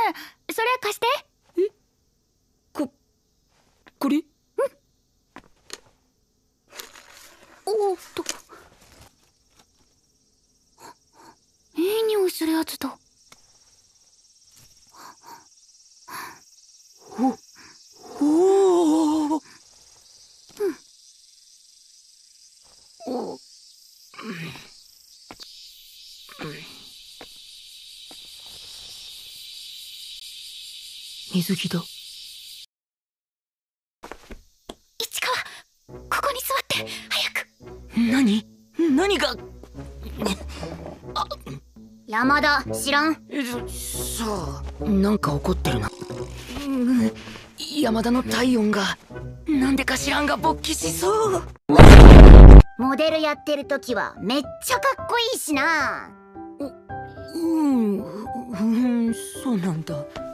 それ貸して。 これ？ おっと、いい匂いするやつだ。 おお。水着だ。 市川、ここに座って早く。 何が？ 山田、知らん？ さあ、なんか怒ってるな。山田の体温がなんでか知らんが勃起しそう。 モデルやってる時はめっちゃかっこいいしな。 そうなんだ。